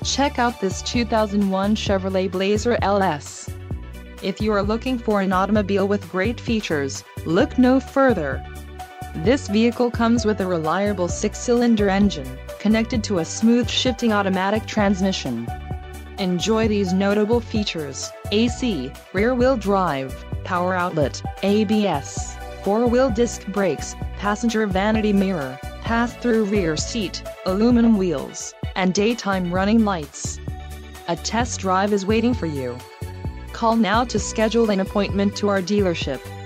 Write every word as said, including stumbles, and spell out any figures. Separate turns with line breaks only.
Check out this two thousand one Chevrolet Blazer L S. If you are looking for an automobile with great features, look no further. This vehicle comes with a reliable six-cylinder engine, connected to a smooth shifting automatic transmission. Enjoy these notable features: A C, rear-wheel drive, power outlet, A B S, four-wheel disc brakes, passenger vanity mirror, pass-through rear seat, aluminum wheels, and daytime running lights. A test drive is waiting for you. Call now to schedule an appointment to our dealership.